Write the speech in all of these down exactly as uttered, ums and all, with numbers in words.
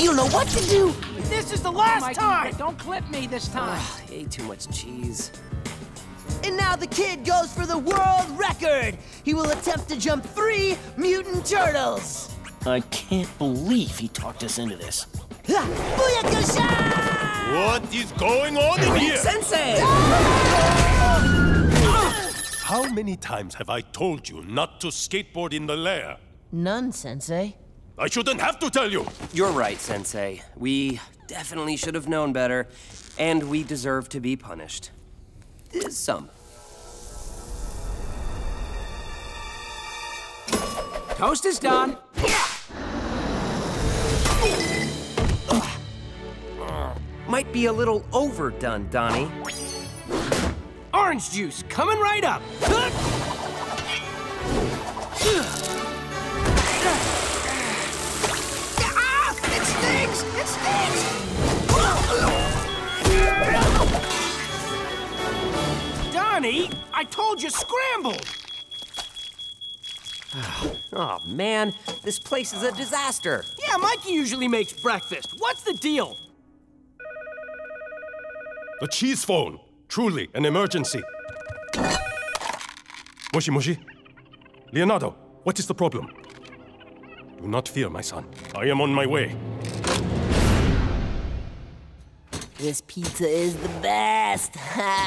You don't know what to do. This is the last Mikey, time! Don't clip me this time. Ugh, I ate too much cheese. And now the kid goes for the world record. He will attempt to jump three mutant turtles. I can't believe he talked us into this. Ha! Booyakasha! What is going on in here? Sensei! How many times have I told you not to skateboard in the lair? None, Sensei. I shouldn't have to tell you! You're right, Sensei. We definitely should have known better, and we deserve to be punished. Uh, Some. Toast is done. Might be a little overdone, Donnie. Orange juice, coming right up. Ah! It stings! It stings! Donnie, I told you scramble! Oh, man, this place is a disaster. Yeah, Mikey usually makes breakfast. What's the deal? The cheese phone. Truly an emergency. Moshi Moshi. Leonardo, what is the problem? Do not fear, my son. I am on my way. This pizza is the best.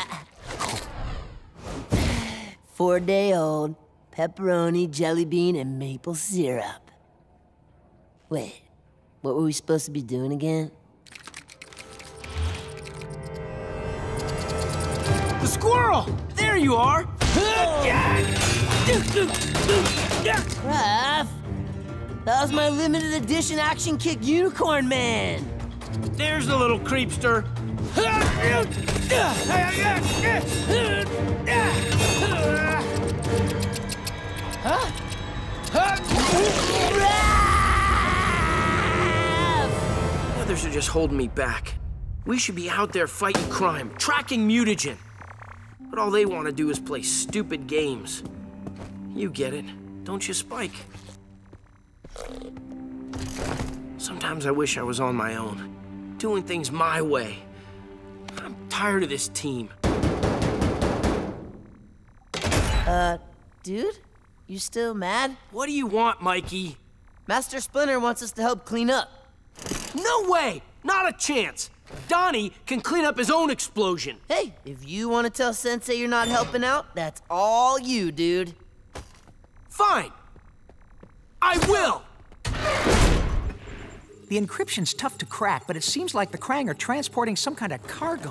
Four day old, pepperoni, jelly bean, and maple syrup. Wait, what were we supposed to be doing again? The squirrel! There you are! Raph, that was my limited edition Action Kick Unicorn Man. There's the little creepster. Others are just holding me back. We should be out there fighting crime, tracking mutagen. But all they want to do is play stupid games. You get it, don't you, Spike? Sometimes I wish I was on my own, doing things my way. I'm tired of this team. Uh, dude? You still mad? What do you want, Mikey? Master Splinter wants us to help clean up. No way! Not a chance! Donnie can clean up his own explosion. Hey, if you want to tell Sensei you're not helping out, that's all you, dude. Fine. I will! The encryption's tough to crack, but it seems like the Krang are transporting some kind of cargo.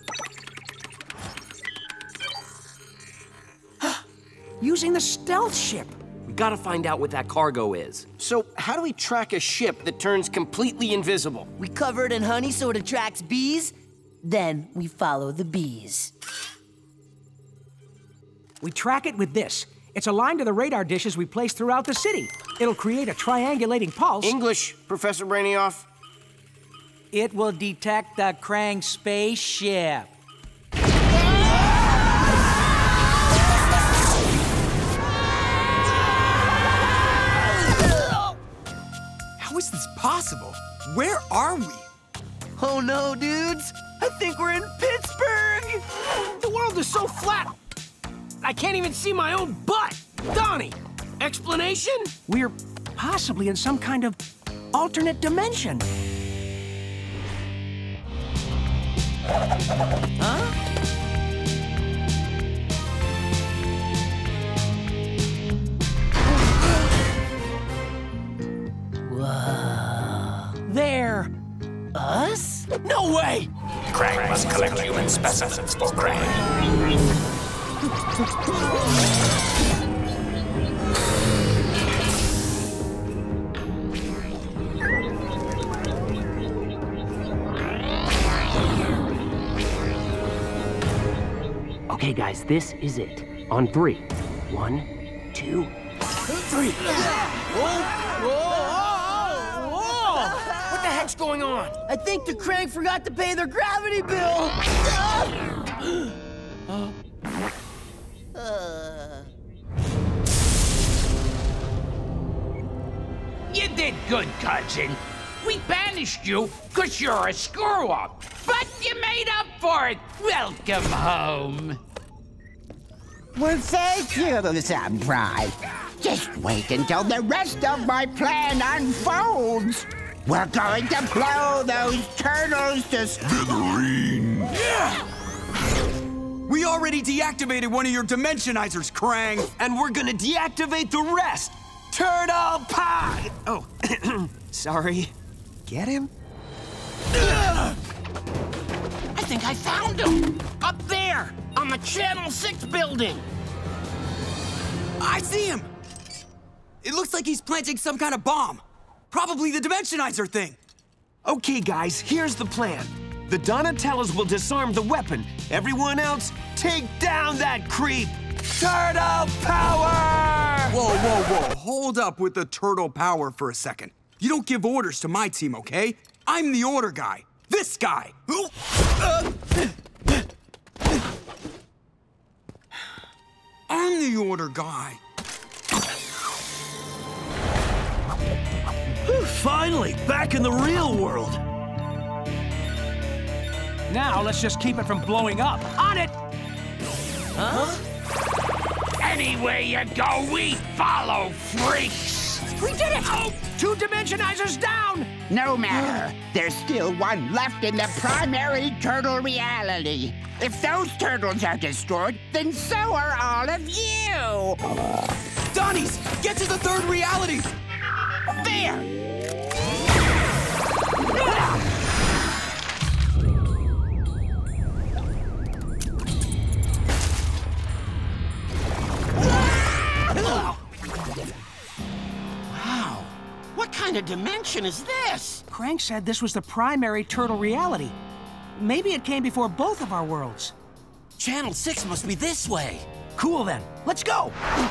Using the stealth ship. We gotta find out what that cargo is. So, how do we track a ship that turns completely invisible? We cover it in honey so it attracts bees, then we follow the bees. We track it with this. It's aligned to the radar dishes we place throughout the city. It'll create a triangulating pulse. English, Professor Brainioff. It will detect the Krang spaceship. How is this possible? Where are we? Oh no, dudes! I think we're in Pittsburgh! The world is so flat, I can't even see my own butt! Donnie, explanation? We're possibly in some kind of alternate dimension. Huh? Whoa. There! Us? No way! Krang must collect human specimens for Krang. Okay, guys, this is it. On three. One, two, three. Whoa! What the heck's going on? I think the Krang forgot to pay their gravity bill! uh... You did good, cousin. We banished you because you're a screw-up. But you made up for it. Welcome home. Well, thank you, Samurai. Just wait until the rest of my plan unfolds. We're going to blow those turtles to smithereens. Yeah! We already deactivated one of your dimensionizers, Krang. And we're gonna deactivate the rest. Turtle pie! Oh, sorry. Get him? I think I found him! Up there! On the Channel six building! I see him! It looks like he's planting some kind of bomb. Probably the dimensionizer thing. Okay, guys, here's the plan. The Donatellas will disarm the weapon. Everyone else, take down that creep! Turtle power! Whoa, whoa, whoa. Hold up with the turtle power for a second. You don't give orders to my team, okay? I'm the order guy. This guy. Uh, I'm the order guy. Finally, back in the real world. Now, let's just keep it from blowing up. On it! Huh? Anywhere you go, we follow, freaks! We did it! Oh, two dimensionizers down! No matter. There's still one left in the primary turtle reality. If those turtles are destroyed, then so are all of you! Donnies, get to the third reality! There! Wow. What kind of dimension is this? Krang said this was the primary turtle reality. Maybe it came before both of our worlds. Channel six must be this way. Cool then. Let's go!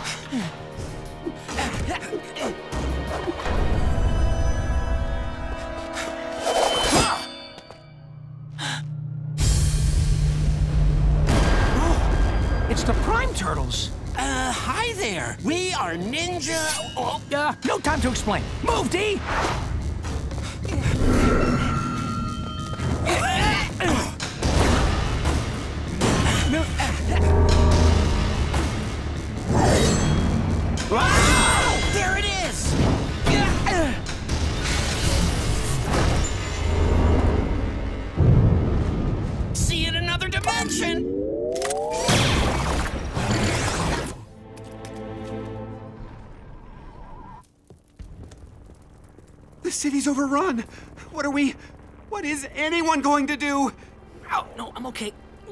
It's the Prime Turtles. Uh, hi there. We are Ninja... Oh. Uh, no time to explain. Move, D! Wow! There it is! See in another dimension! The city's overrun. What are we... What is anyone going to do? Oh, no, I'm okay.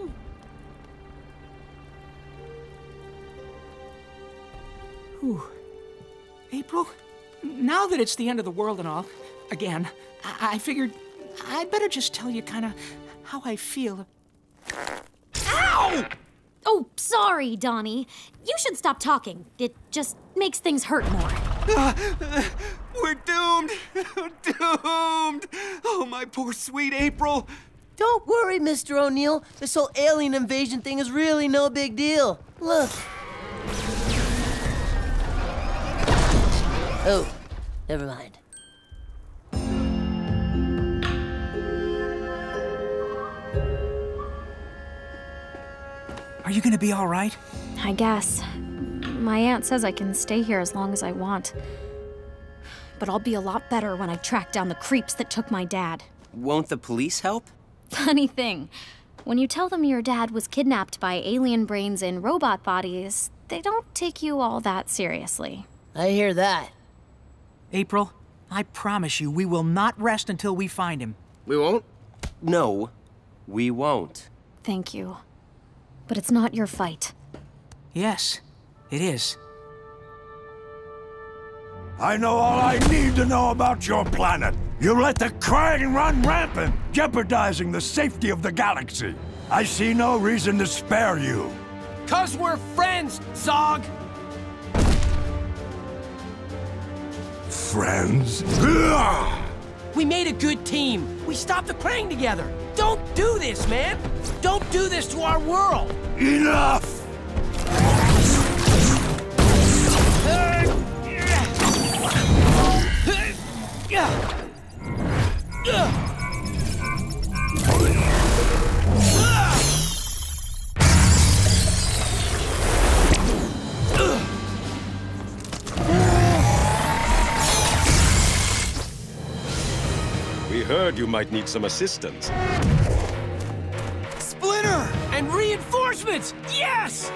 Whew. April, now that it's the end of the world and all, again, I, I figured I'd better just tell you kind of how I feel. Ow! Oh, sorry, Donnie. You should stop talking. It just makes things hurt more. Uh, uh, we're doomed! Doomed! Oh, my poor sweet April. Don't worry, Mister O'Neill. This whole alien invasion thing is really no big deal. Look. Oh, never mind. Are you gonna be all right? I guess. My aunt says I can stay here as long as I want. But I'll be a lot better when I track down the creeps that took my dad. Won't the police help? Funny thing, when you tell them your dad was kidnapped by alien brains in robot bodies, they don't take you all that seriously. I hear that. April, I promise you we will not rest until we find him. We won't? No, we won't. Thank you. But it's not your fight. Yes, it is. I know all I need to know about your planet. You let the Krang run rampant, jeopardizing the safety of the galaxy. I see no reason to spare you. 'Cause we're friends, Zog! Friends? We made a good team. We stopped the Krang together. Don't do this, man! Don't do this to our world! Enough! We heard you might need some assistance. Splinter! And reinforcements! Yes!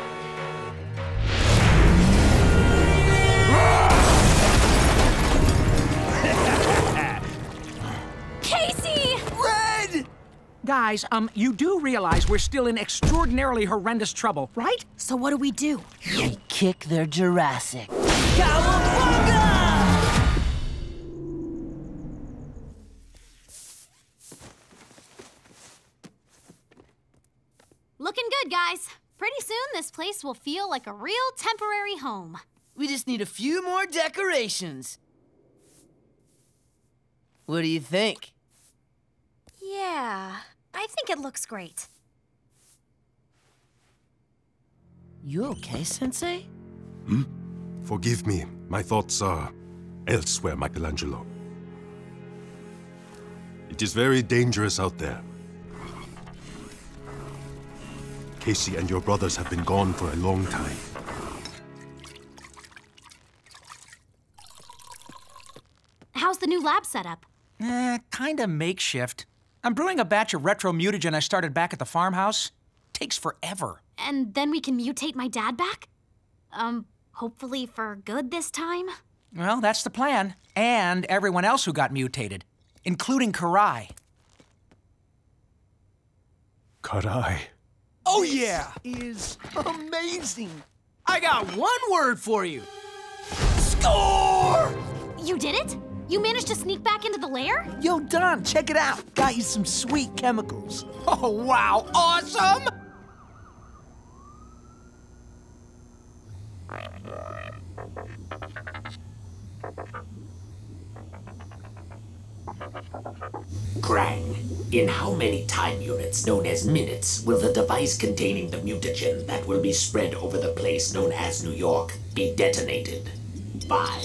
Casey! Red! Guys, um, you do realize we're still in extraordinarily horrendous trouble, right? So what do we do? We kick their Jurassic. Looking good, guys. Pretty soon, this place will feel like a real temporary home. We just need a few more decorations. What do you think? Yeah, I think it looks great. You okay, Sensei? Hmm? Forgive me. My thoughts are elsewhere, Michelangelo. It is very dangerous out there. Casey and your brothers have been gone for a long time. How's the new lab setup? Eh, kinda makeshift. I'm brewing a batch of retro mutagen I started back at the farmhouse. Takes forever. And then we can mutate my dad back? Um, hopefully for good this time? Well, that's the plan. And everyone else who got mutated, including Karai. Karai. Oh, yeah! Is amazing! I got one word for you! Score! You did it? You managed to sneak back into the lair? Yo, Don, check it out. Got you some sweet chemicals. Oh, wow! Awesome! Krang, in how many time units known as minutes will the device containing the mutagen that will be spread over the place known as New York be detonated? Five.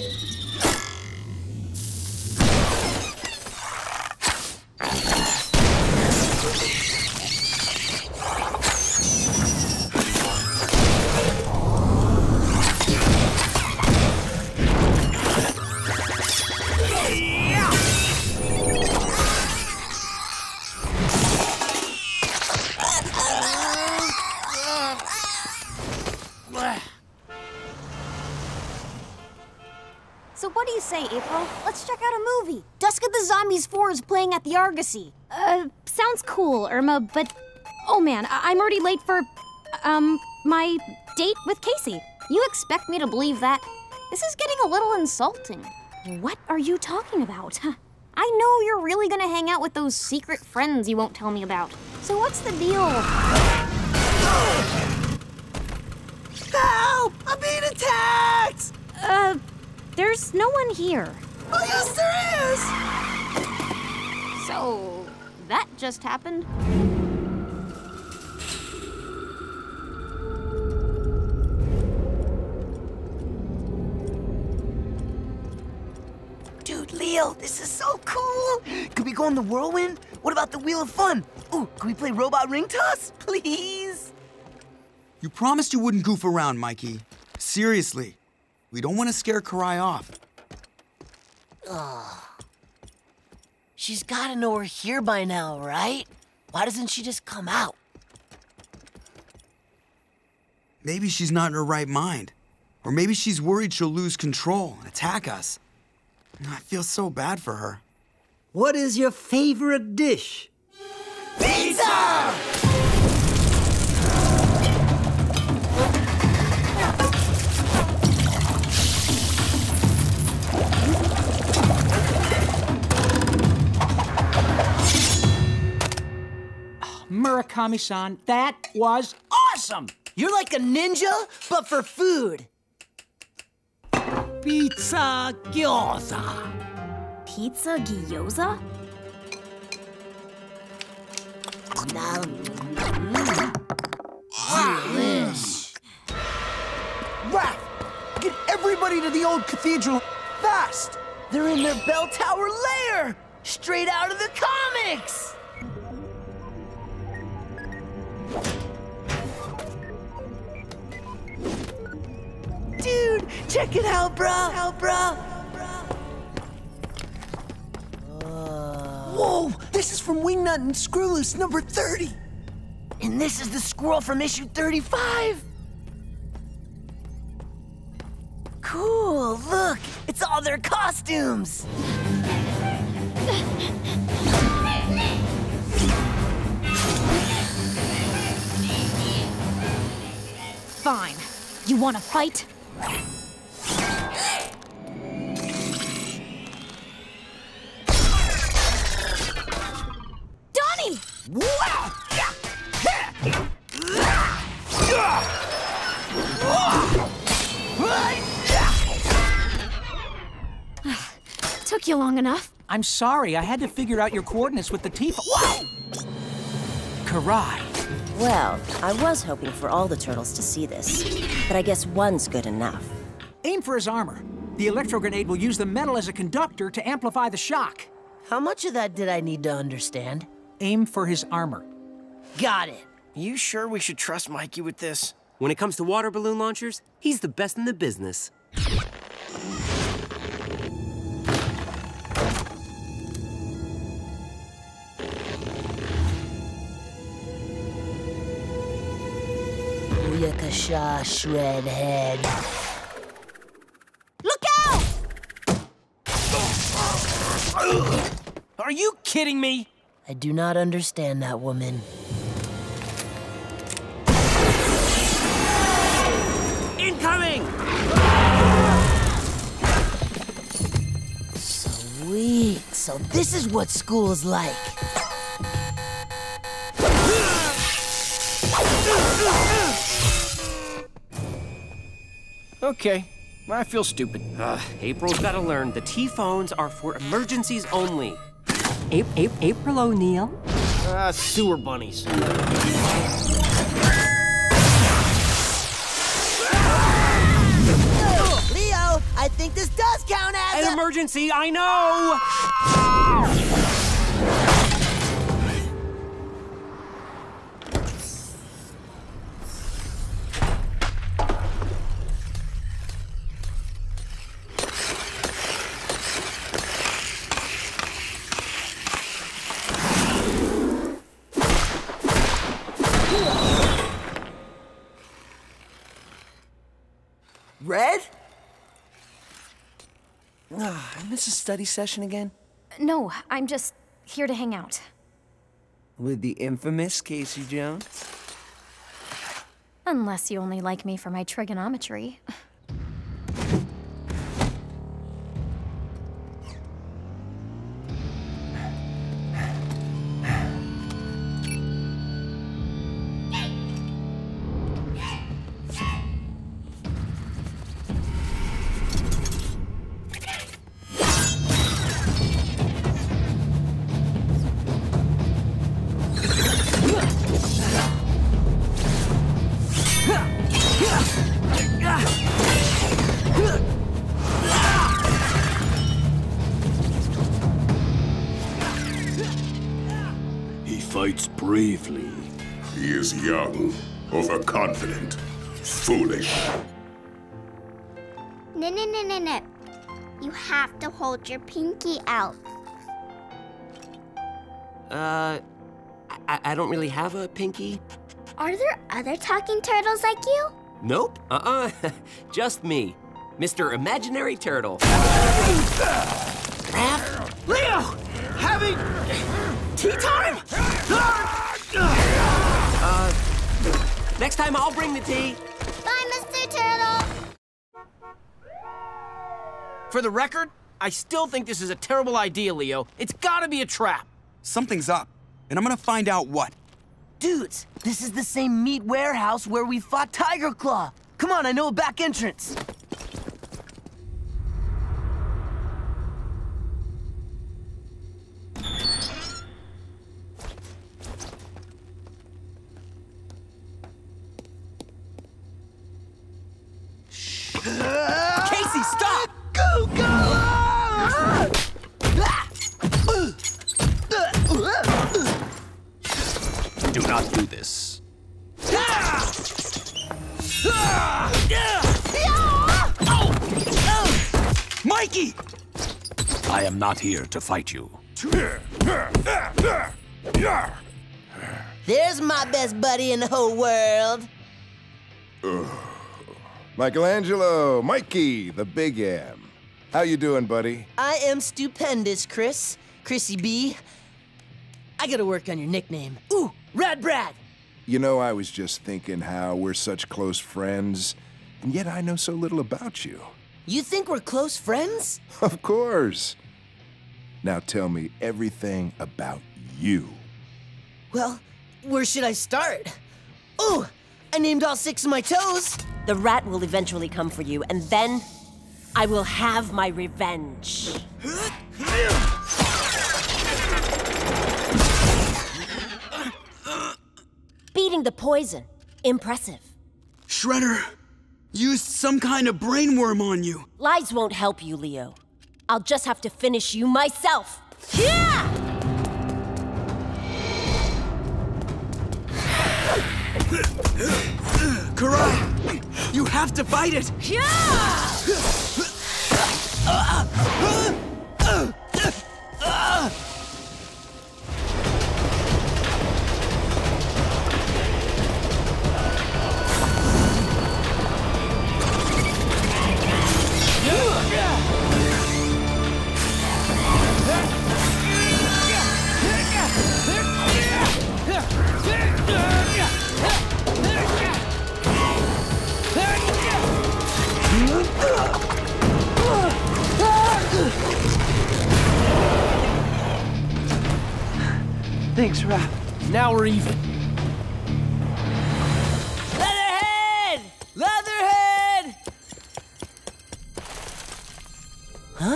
So what do you say, April? Let's check out a movie. Dusk of the Zombies four is playing at the Argosy. Uh, sounds cool, Irma, but... Oh man, I I'm already late for, um, my date with Casey. You expect me to believe that? This is getting a little insulting. What are you talking about? I know you're really gonna hang out with those secret friends you won't tell me about. So what's the deal? Help! I'm being attacked! Uh, there's no one here. Oh, yes, there is! So, that just happened. Dude, Leo, this is so cool! Could we go on the whirlwind? What about the Wheel of Fun? Ooh, can we play robot ring toss, please? You promised you wouldn't goof around, Mikey. Seriously. We don't want to scare Karai off. Ugh. She's gotta know we're here by now, right? Why doesn't she just come out? Maybe she's not in her right mind. Or maybe she's worried she'll lose control and attack us. I feel so bad for her. What is your favorite dish? Pizza! Murakami-san, that was awesome! You're like a ninja, but for food. Pizza gyoza. Pizza gyoza? Delish. Raph, get everybody to the old cathedral fast! They're in their bell tower lair! Straight out of the comics! Dude, check it out, bro! Out, bro! Whoa! This is from Wingnut and Screwloose number thirty! And this is the squirrel from issue thirty-five! Cool, look! It's all their costumes! Fine. You wanna fight? Donnie! Wow! Took you long enough. I'm sorry, I had to figure out your coordinates with the Tifa. Whoa! Karai. Well, I was hoping for all the turtles to see this, but I guess one's good enough. Aim for his armor. The electro grenade will use the metal as a conductor to amplify the shock. How much of that did I need to understand? Aim for his armor. Got it. You sure we should trust Mikey with this? When it comes to water balloon launchers, he's the best in the business. Yakasha Shredhead. Look out! Are you kidding me? I do not understand that woman. Incoming! Sweet. So this is what school's like. Okay, I feel stupid. Uh, April's gotta learn the T-phones are for emergencies only. Ap Ap April O'Neil? Ah, uh, sewer bunnies. Leo, I think this does count as An a- emergency, I know! Red? Oh, I miss a study session again. No, I'm just here to hang out. With the infamous Casey Jones? Unless you only like me for my trigonometry. He fights bravely. He is young, overconfident, foolish. No, no, no, no, no. You have to hold your pinky out. Uh, I, I don't really have a pinky. Are there other talking turtles like you? Nope, uh-uh, just me, Mister Imaginary Turtle. Raph? Leo! Having... tea time? Uh, next time I'll bring the tea. Bye, Mister Turtle! For the record, I still think this is a terrible idea, Leo. It's gotta be a trap. Something's up, and I'm gonna find out what. Dudes, this is the same meat warehouse where we fought Tiger Claw. Come on, I know a back entrance. Casey, stop! Go, go! this. Mikey! I am not here to fight you. There's my best buddy in the whole world. Ugh. Michelangelo, Mikey, the Big M. How you doing, buddy? I am stupendous, Chris. Chrissy B. I gotta work on your nickname. Ooh, Rad Brad! You know, I was just thinking how we're such close friends, and yet I know so little about you. You think we're close friends? Of course. Now tell me everything about you. Well, where should I start? Ooh, I named all six of my toes. The rat will eventually come for you, and then I will have my revenge. Beating the poison. Impressive. Shredder used some kind of brainworm on you. Lies won't help you, Leo. I'll just have to finish you myself. Yeah! Karai, you have to fight it. Yeah! Thanks, Raph. Now we're even. Leatherhead! Leatherhead! Huh?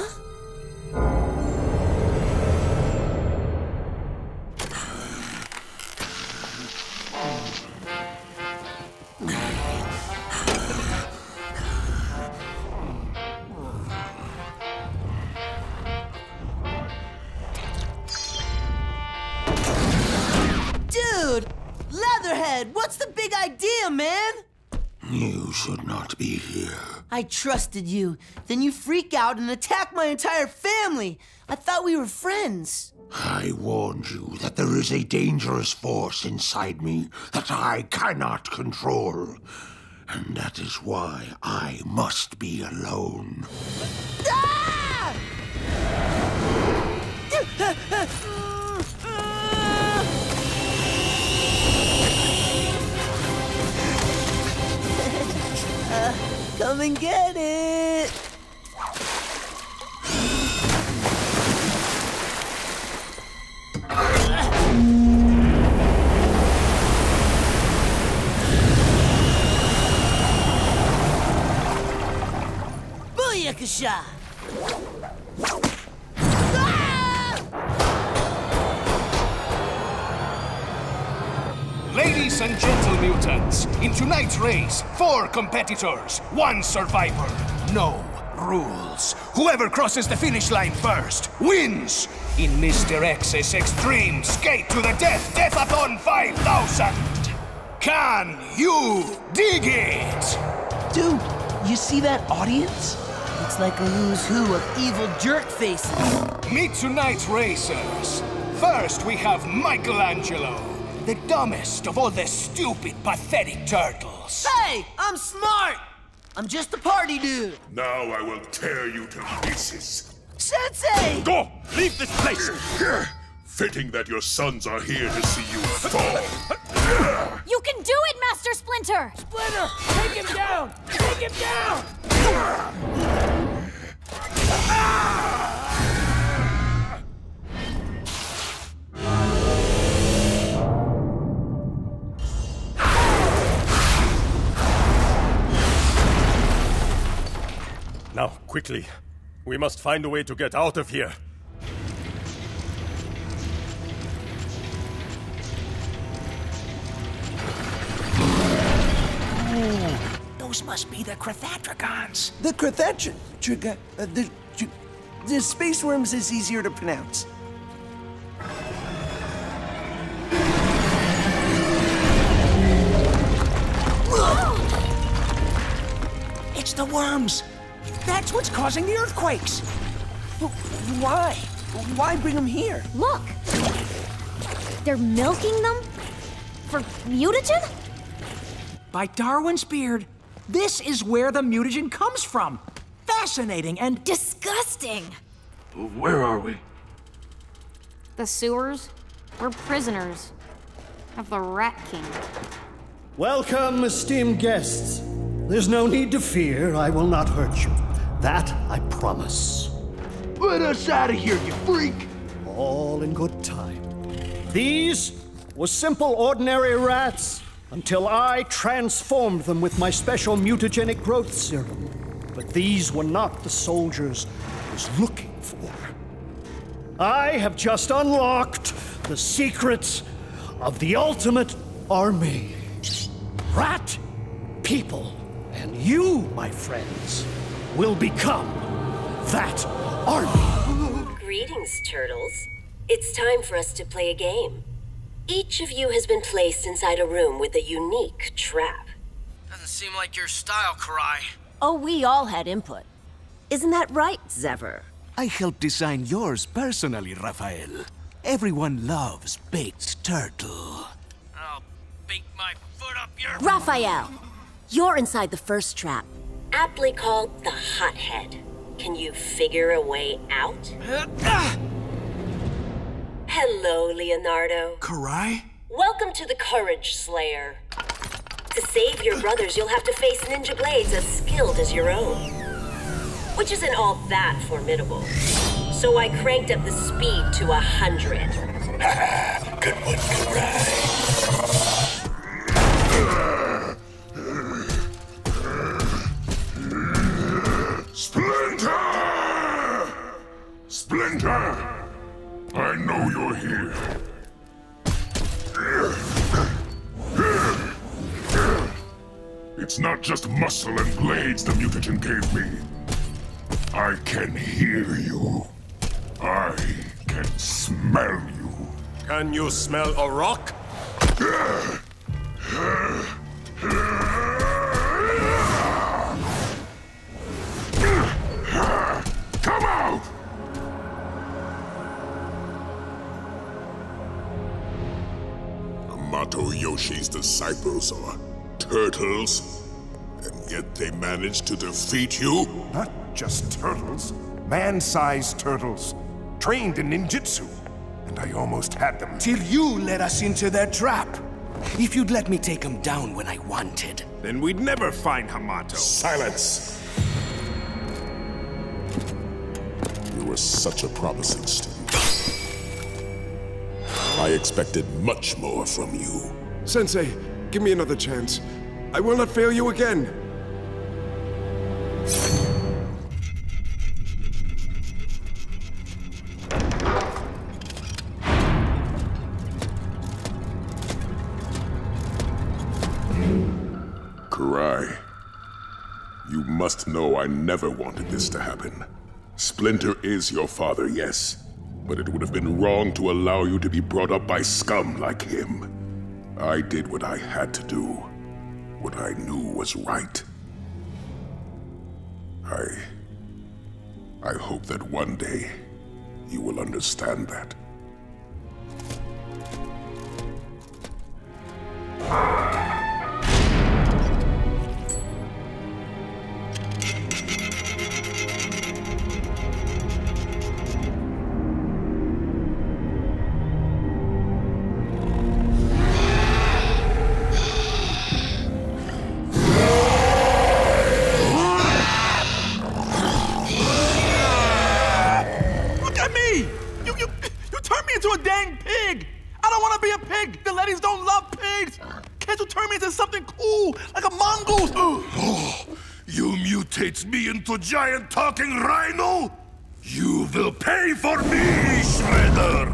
Dude! Leatherhead, what's the big idea, man? You should not be here. I trusted you. Then you freak out and attack my entire family. I thought we were friends. I warned you that there is a dangerous force inside me that I cannot control. And that is why I must be alone. Ah! uh, come and get it! Booyakasha! Ladies and gentle mutants, in tonight's race, four competitors, one survivor. No rules. Whoever crosses the finish line first wins. In Mister X's Extreme Skate to the Death Deathathon five thousand. Can you dig it? Dude, you see that audience? It's like a who's who of evil jerk faces. Meet tonight's racers. First, we have Michelangelo, the dumbest of all the stupid, pathetic turtles. Hey, I'm smart! I'm just a party dude. Now I will tear you to pieces. Sensei! Go! Leave this place! Fitting that your sons are here to see you fall. You can do it, Master Splinter! Splinter! Take him down! Take him down! Now, quickly. We must find a way to get out of here. Those must be the Crathatricons. The Crathatri... Triga... Uh, the... The space worms is easier to pronounce. It's the worms. That's what's causing the earthquakes. But why? Why bring them here? Look! They're milking them? For mutagen? By Darwin's beard, this is where the mutagen comes from. Fascinating and disgusting. Where are we? The sewers? We're prisoners of the Rat King. Welcome, esteemed guests. There's no need to fear. I will not hurt you. That I promise. Let us out of here, you freak! All in good time. These were simple, ordinary rats until I transformed them with my special mutagenic growth serum. But these were not the soldiers I was looking for. I have just unlocked the secrets of the ultimate army. Rat people. And you, my friends, will become that army. Greetings, turtles. It's time for us to play a game. Each of you has been placed inside a room with a unique trap. Doesn't seem like your style, Karai. Oh, we all had input. Isn't that right, Zevver? I helped design yours personally, Raphael. Everyone loves baked turtle. I'll bake my foot up your... Raphael, you're inside the first trap, aptly called the Hothead. Can you figure a way out? Hello, Leonardo. Karai? Welcome to the Courage Slayer. To save your brothers, you'll have to face ninja blades as skilled as your own. Which isn't all that formidable. So I cranked up the speed to a hundred. Good one, Karai. Splinter! Splinter! I know you're here. It's not just muscle and blades the mutagen gave me. I can hear you. I can smell you. Can you smell a rock? Come out! Amato Yoshi's disciples are turtles, and yet they managed to defeat you? Not just turtles. Man-sized turtles. Trained in ninjutsu. And I almost had them. Till you led us into their trap. If you'd let me take them down when I wanted. Then we'd never find Hamato. Silence! You were such a promising student. I expected much more from you. Sensei, give me another chance. I will not fail you again. Karai, you must know I never wanted this to happen. Splinter is your father, yes, but it would have been wrong to allow you to be brought up by scum like him. I did what I had to do, what I knew was right. I... I hope that one day you will understand that. Me into giant talking rhino? You will pay for me, Shredder!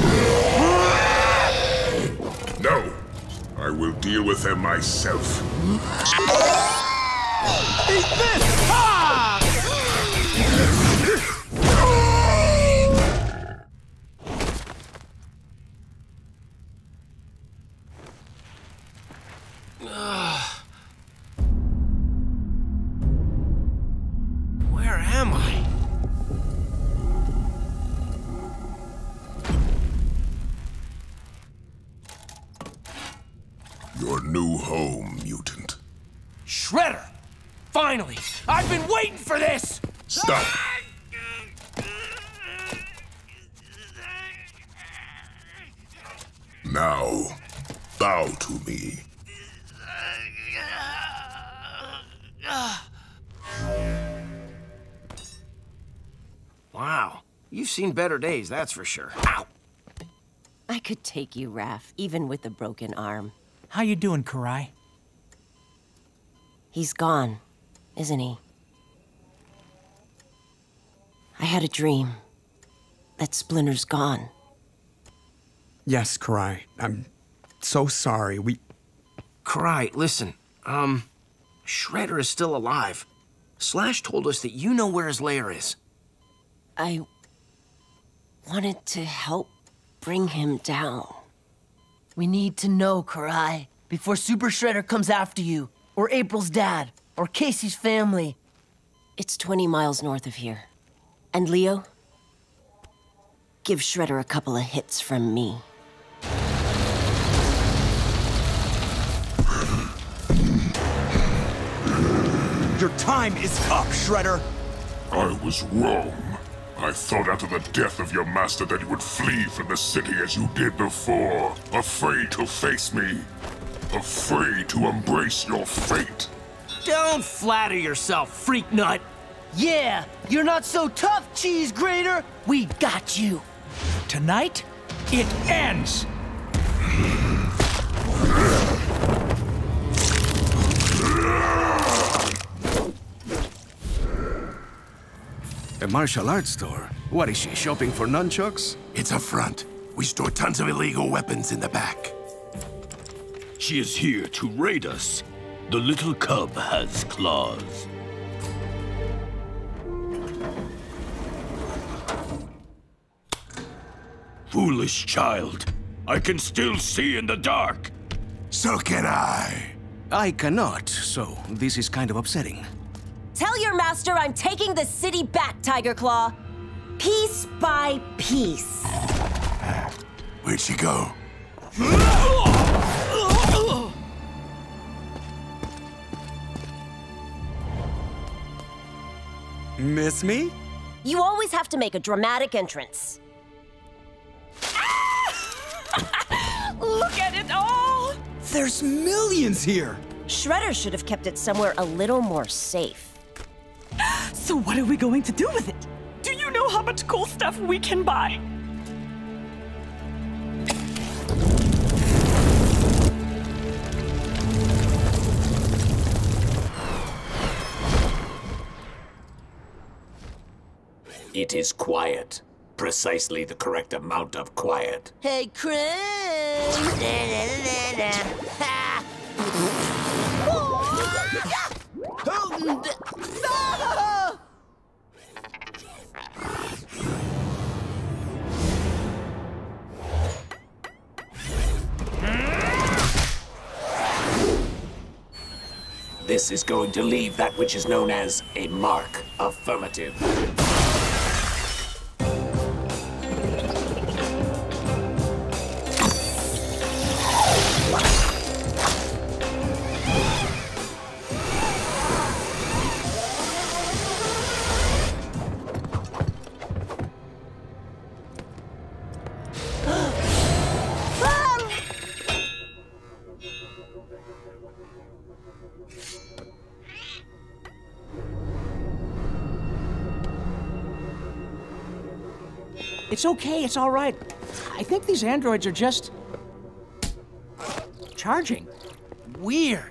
No, I will deal with them myself. Eat this! Ha! your new home, mutant. Shredder! Finally! I've been waiting for this! Stop! Now, bow to me. Wow. You've seen better days, that's for sure. Ow! I could take you, Raph, even with a broken arm. How you doing, Karai? He's gone, isn't he? I had a dream that Splinter's gone. Yes, Karai. I'm so sorry. We... Karai, listen. Um, Shredder is still alive. Slash told us that you know where his lair is. I wanted to help bring him down. We need to know, Karai, before Super Shredder comes after you, or April's dad, or Casey's family. It's twenty miles north of here. And Leo, give Shredder a couple of hits from me. Your time is up, Shredder! I was wrong. I thought after the death of your master that you would flee from the city as you did before. Afraid to face me. Afraid to embrace your fate. Don't flatter yourself, freak nut! Yeah, you're not so tough, cheese grater! We got you! Tonight, it ends! A martial arts store? What is she, shopping for nunchucks? It's a front. We store tons of illegal weapons in the back. She is here to raid us. The little cub has claws. Foolish child. I can still see in the dark. So can I. I cannot, so this is kind of upsetting. Tell your master I'm taking the city back, Tiger Claw. Piece by piece. Where'd she go? Miss me? You always have to make a dramatic entrance. Look at it all! There's millions here! Shredder should have kept it somewhere a little more safe. So what are we going to do with it? Do you know how much cool stuff we can buy? It is quiet. Precisely the correct amount of quiet. Hey, Crane! This is going to leave that which is known as a mark. Affirmative. It's okay, it's all right. I think these androids are just... charging. Weird.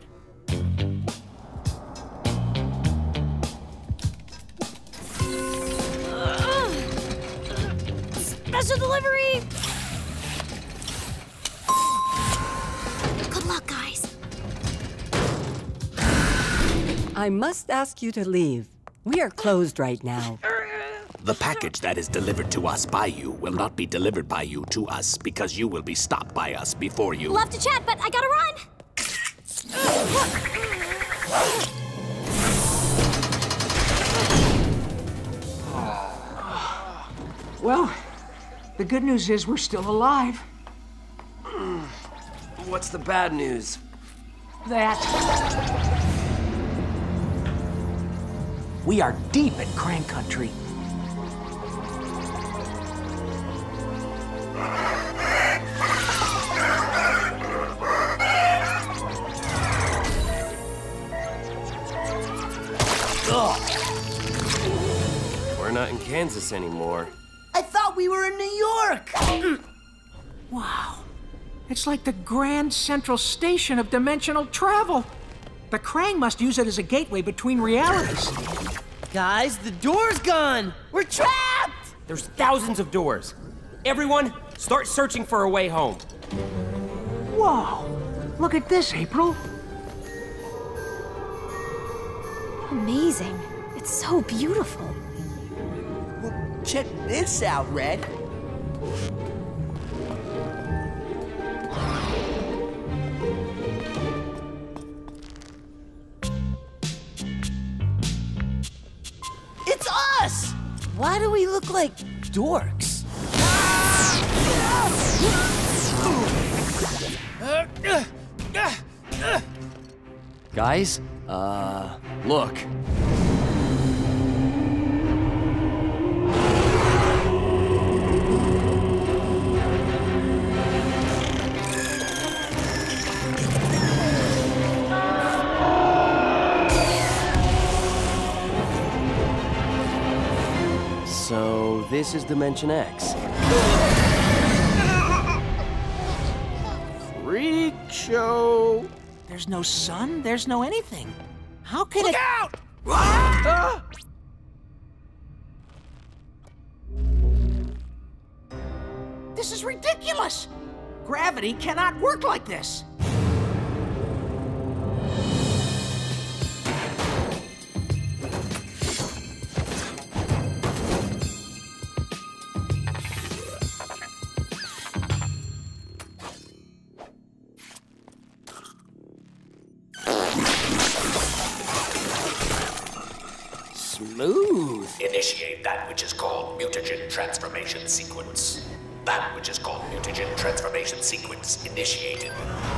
Uh, special delivery! Good luck, guys. I must ask you to leave. We are closed right now. The package that is delivered to us by you will not be delivered by you to us because you will be stopped by us before you. Love to chat, but I gotta run! Well, the good news is we're still alive. What's the bad news? that. We are deep in Krang country. Ugh. We're not in Kansas anymore. I thought we were in New York! Wow. It's like the Grand Central Station of dimensional travel. The Krang must use it as a gateway between realities. Guys, the door's gone! We're trapped! There's thousands of doors. Everyone, start searching for a way home. Whoa! Look at this, April. Amazing. It's so beautiful. Well, check this out, Red. It's us! Why do we look like dorks? Guys, uh, look. So, this is Dimension X. Freak show. There's no sun, there's no anything. How can Look it- out! Ah! This is ridiculous! Gravity cannot work like this. Smooth. Initiate that which is called mutagen transformation sequence. That which is called mutagen transformation sequence initiated.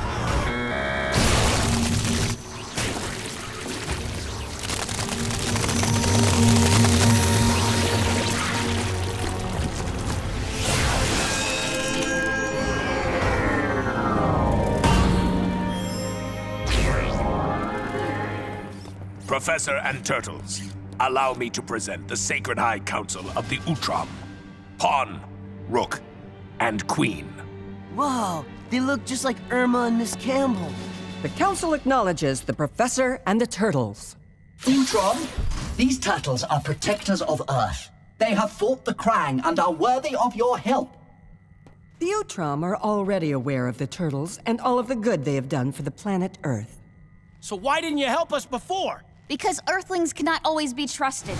Professor and Turtles, allow me to present the Sacred High Council of the Utrom. Pawn, Rook, and Queen. Whoa, they look just like Irma and Miss Campbell. The Council acknowledges the Professor and the Turtles. Utrom, these turtles are protectors of Earth. They have fought the Krang and are worthy of your help. The Utrom are already aware of the Turtles and all of the good they have done for the planet Earth. So why didn't you help us before? Because Earthlings cannot always be trusted.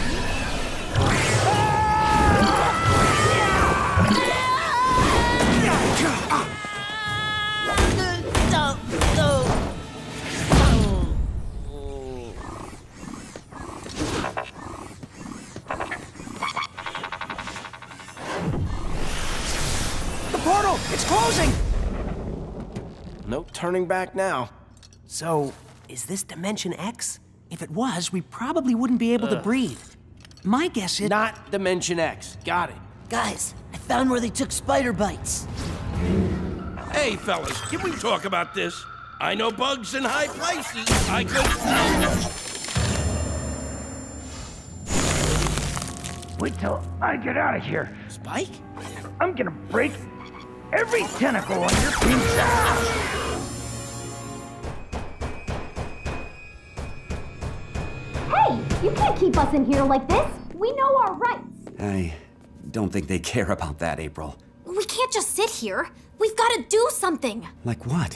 The portal! It's closing! No turning back now. So, is this Dimension X? If it was, we probably wouldn't be able Ugh. to breathe. My guess is... Not Dimension X. Got it. Guys, I found where they took spider bites. Hey, fellas, can we talk about this? I know bugs in high places. I could... Wait till I get out of here. Spike? I'm gonna break every tentacle on your pizza! Hey, you can't keep us in here like this. We know our rights. I don't think they care about that, April. We can't just sit here. We've got to do something. Like what?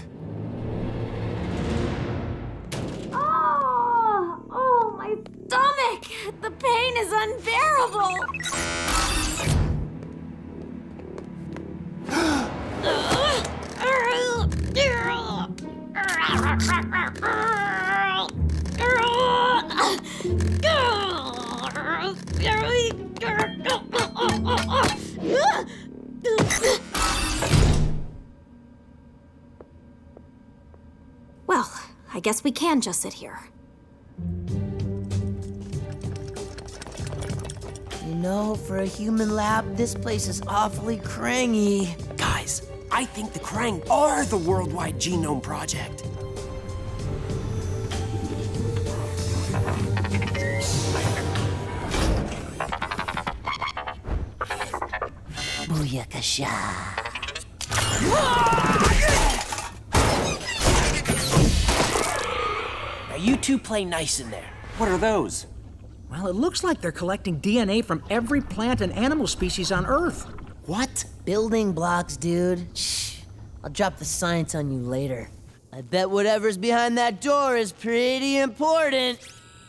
Oh, oh, my stomach. The pain is unbearable. Well, I guess we can just sit here. You know, for a human lab, this place is awfully crangy. Guys, I think the Krang are the Worldwide Genome Project. Booyakasha. Now you two play nice in there. What are those? Well, it looks like they're collecting D N A from every plant and animal species on Earth. What? Building blocks, dude. Shh. I'll drop the science on you later. I bet whatever's behind that door is pretty important.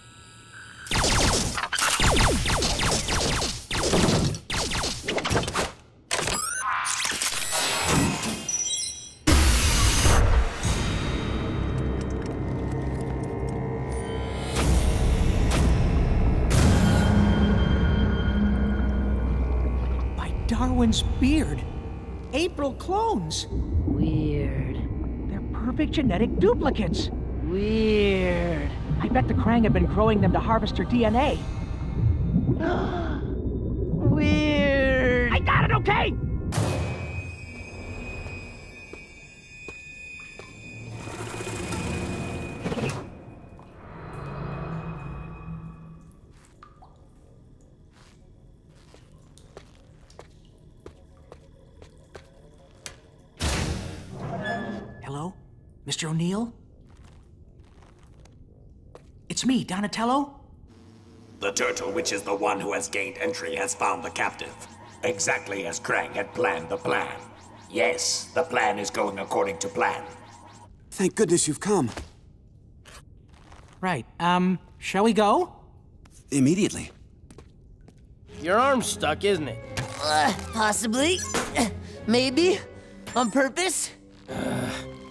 Darwin's beard. April clones. Weird. They're perfect genetic duplicates. Weird. I bet the Krang have been growing them to harvest her D N A. Weird. I got it, okay? Hello? Mister O'Neill? It's me, Donatello? The turtle, which is the one who has gained entry, has found the captive. Exactly as Krang had planned the plan. Yes, the plan is going according to plan. Thank goodness you've come. Right, um, shall we go? Immediately. Your arm's stuck, isn't it? Uh, possibly. Maybe. On purpose. Uh.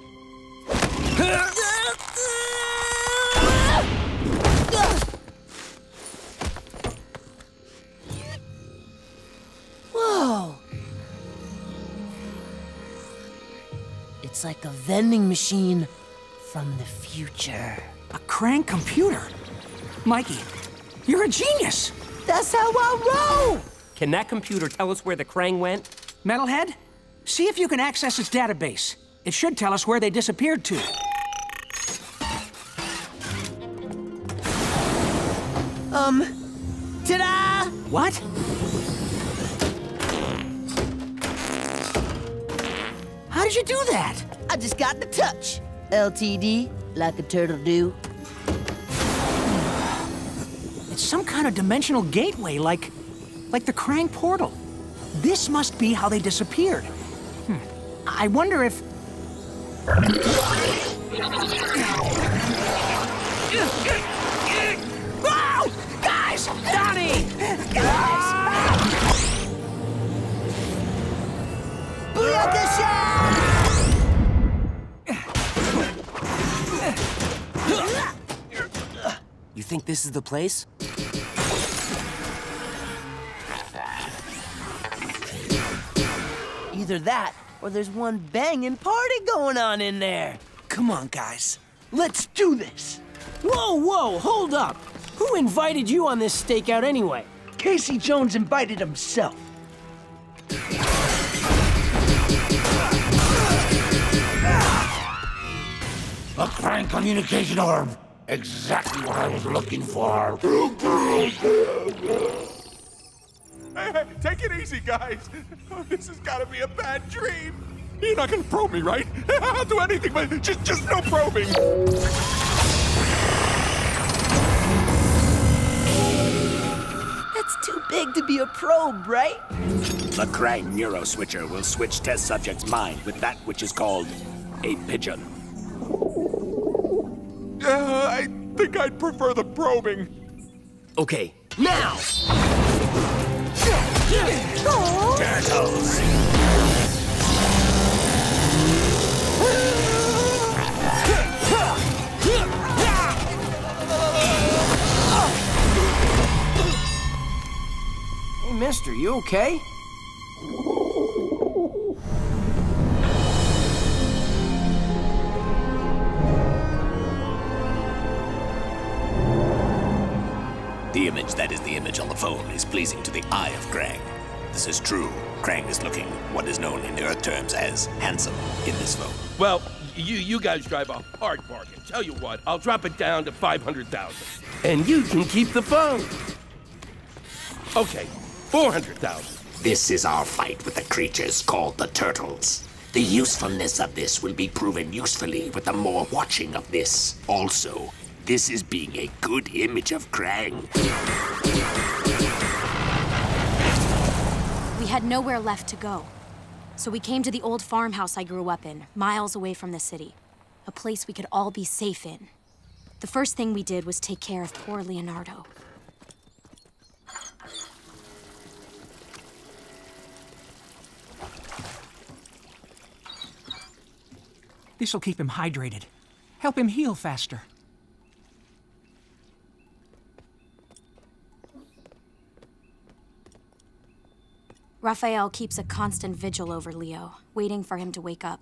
Whoa! It's like a vending machine from the future. A Krang computer? Mikey, you're a genius! That's how I roll! Can that computer tell us where the Krang went? Metalhead, see if you can access its database. It should tell us where they disappeared to. Um, ta-da! What? How did you do that? I just got the touch. L T D, like a turtle do. It's some kind of dimensional gateway, like, like the Krang portal. This must be how they disappeared. Hmm. I wonder if... Oh! Guys! Donnie! Guys! You think this is the place? Either that, or there's one banging party going on in there. Come on, guys. Let's do this. Whoa, whoa, hold up. Who invited you on this stakeout anyway? Casey Jones invited himself. A Krang communication orb. Exactly what I was looking for. Hey, hey, take it easy, guys. Oh, this has got to be a bad dream. You're not gonna probe me, right? I'll do anything, but just, just no probing. That's too big to be a probe, right? The Krang neuroswitcher will switch test subject's mind with that which is called a pigeon. Uh, I think I'd prefer the probing. Okay, now! Turtles! Hey, mister, you okay? if that is the image on the phone is pleasing to the eye of Krang. This is true. Krang is looking what is known in Earth terms as handsome in this phone. Well, you you guys drive a hard bargain. Tell you what, I'll drop it down to five hundred thousand. And you can keep the phone. Okay, four hundred thousand. This is our fight with the creatures called the Turtles. The usefulness of this will be proven usefully with the more watching of this. Also, this is being a good image of Krang. We had nowhere left to go. So we came to the old farmhouse I grew up in, miles away from the city. A place we could all be safe in. The first thing we did was take care of poor Leonardo. This'll keep him hydrated. Help him heal faster. Raphael keeps a constant vigil over Leo, waiting for him to wake up.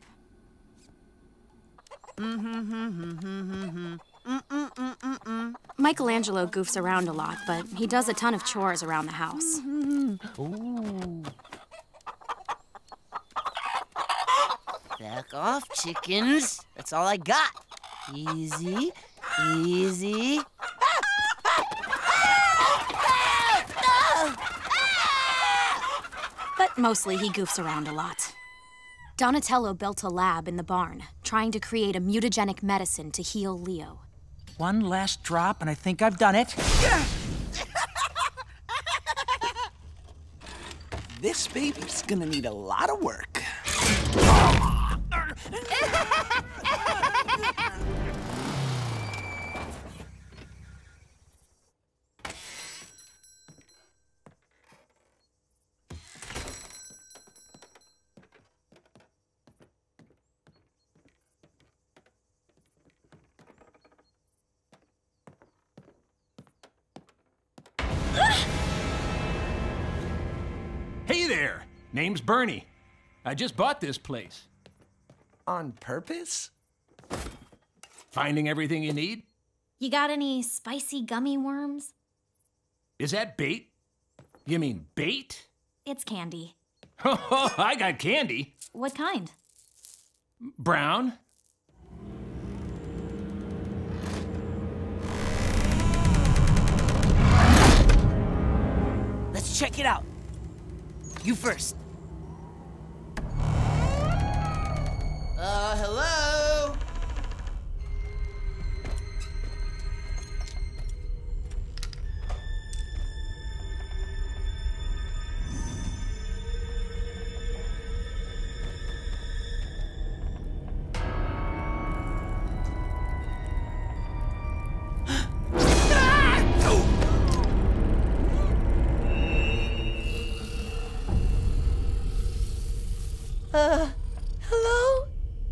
Michelangelo goofs around a lot, but he does a ton of chores around the house. Ooh. Back off, chickens. That's all I got. Easy, easy. But mostly he goofs around a lot. Donatello built a lab in the barn, trying to create a mutagenic medicine to heal Leo. One last drop, and I think I've done it. This baby's gonna need a lot of work. Hey there! Name's Bernie. I just bought this place. On purpose? Finding everything you need? You got any spicy gummy worms? Is that bait? You mean bait? It's candy. Oh, I got candy. What kind? Brown. Let's check it out. You first. Uh, hello? Uh, hello?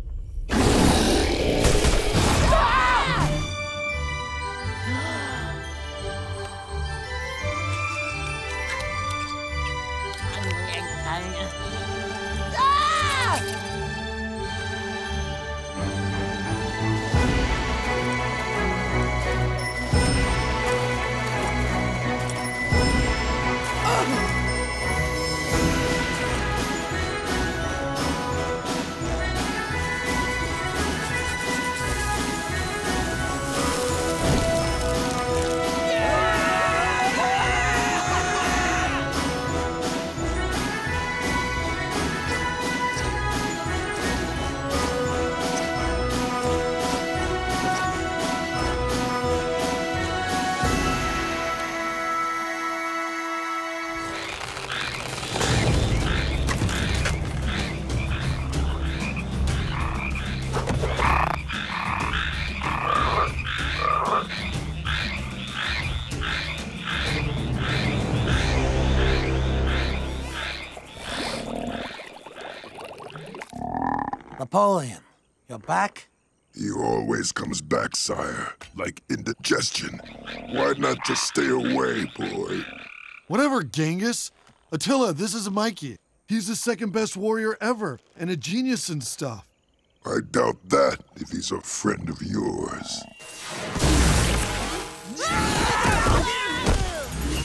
Napoleon, you're back? He always comes back, sire. Like indigestion. Why not just stay away, boy? Whatever, Genghis. Attila, this is Mikey. He's the second best warrior ever, and a genius and stuff. I doubt that if he's a friend of yours.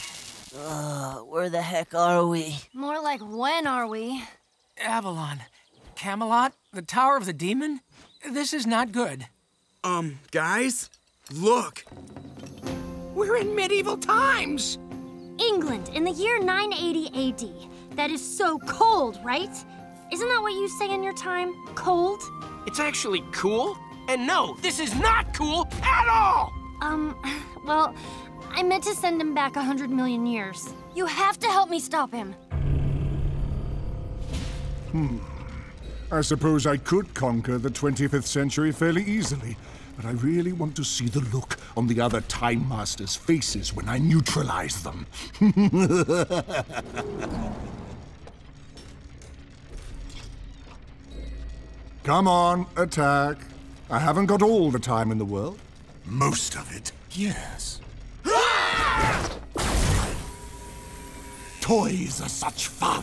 Uh, where the heck are we? More like, when are we? Avalon. Camelot? The Tower of the Demon? This is not good. Um, guys? Look! We're in medieval times! England, in the year nine eighty A D. That is so cold, right? Isn't that what you say in your time? Cold? It's actually cool. And no, this is not cool at all! Um, well, I meant to send him back a hundred million years. You have to help me stop him. Hmm. I suppose I could conquer the twenty-fifth century fairly easily, but I really want to see the look on the other Time Masters' faces when I neutralize them. Come on, attack. I haven't got all the time in the world. Most of it, yes. Toys are such fun.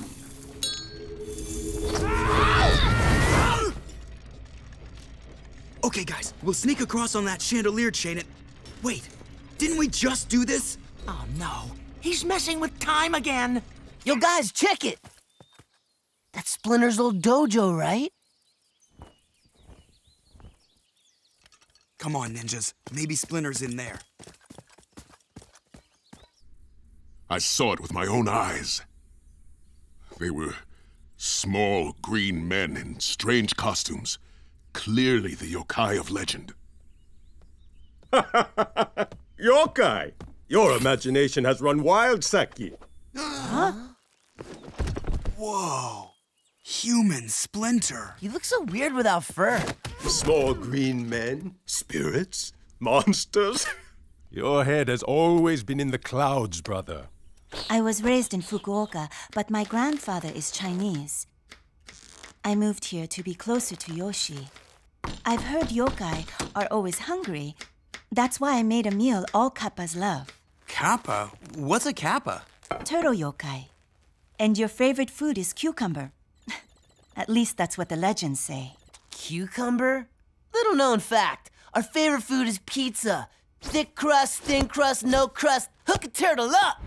Okay, guys, we'll sneak across on that chandelier chain and... Wait, didn't we just do this? Oh, no. He's messing with time again. Yo, guys, check it! That's Splinter's old dojo, right? Come on, ninjas. Maybe Splinter's in there. I saw it with my own eyes. They were small green men in strange costumes. Clearly the yokai of legend. Yokai? Your imagination has run wild, Saki. Huh? Whoa. Human Splinter. You look so weird without fur. Small green men, spirits, monsters. Your head has always been in the clouds, brother. I was raised in Fukuoka, but my grandfather is Chinese. I moved here to be closer to Yoshi. I've heard yokai are always hungry. That's why I made a meal all kappas love. Kappa? What's a kappa? Turtle yokai. And your favorite food is cucumber. At least that's what the legends say. Cucumber? Little known fact. Our favorite food is pizza. Thick crust, thin crust, no crust. Hook a turtle up!